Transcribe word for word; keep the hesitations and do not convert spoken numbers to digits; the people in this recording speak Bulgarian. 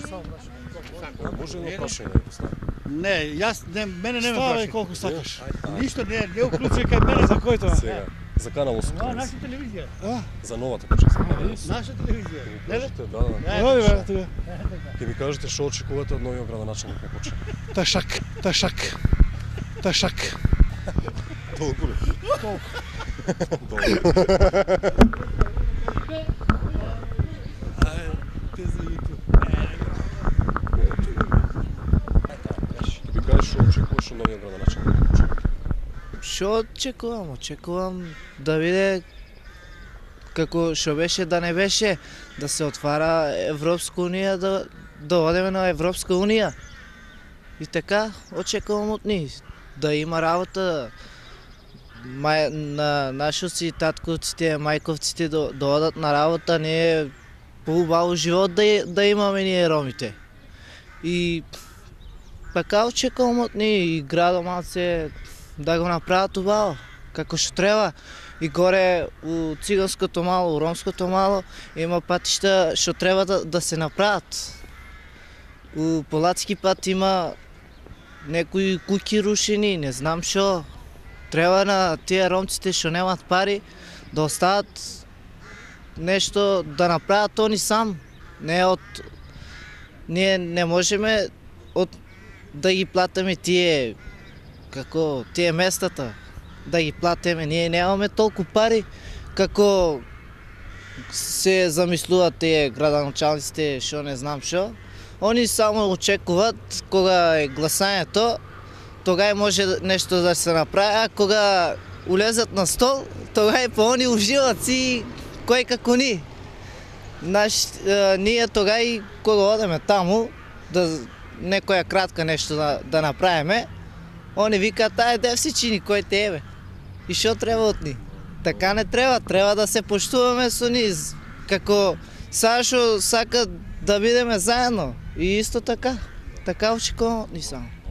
Може ли прашање да постави? Не, јас не, мене не ме Ставај прашај. колку сакаш. Ништо не, не уклучи кај мене. За којто? Сега, за канал осум. Ова наша телевизија. А? За новата почка за канал осум. Наша телевизија. Не бе? Кажете, да, да. Оди бе, тука. Ќе ми кажете што очекувате од новиот градоначалник на Почек. Ташак, ташак. Ташак. Толку ли? Толку. Добро. Те за YouTube. Ќе ми кажеш што очекуваш од новиот градоначалник на Почек. Што очекувам? Очекувам да биде како што беше да не беше, да се отвара Европска унија, да, да одеме на Европска унија. И така очекувам од нив да има работа, мај, на нашоци, татковците, мајковците да, да одат на работа, не е поубаво живот да, да имаме ние ромите. И така очекувам од нив и градот малце да го направат убаво, како што треба. И горе у циганското мало, у ромското мало има патишта што треба да, да се направат. У Полацки пат има некои куќи рушени, не знам што. Треба на тие ромците што немат пари да остават нешто да направат они сам. Не од ние не можеме од да ги платиме тие како тие местата, да ги платиме. Ние немаме толку пари како се замислуваат тие градоначалниците, што не знам што. Они само очекуваат кога е гласањето, тогава може нешто да се направи, а кога улезат на стол, тогава па они уживат си кој како ни. Наш, е, ние тогава и кога одеме таму, да некоја кратка нешто да, да направиме, они викаат, ај дев си чини, кој те ебе. И што треба од ни? Така не треба, треба да се поштуваме со низ, како Сашо сака да бидеме заедно. И исто така, така очекувам од ни само.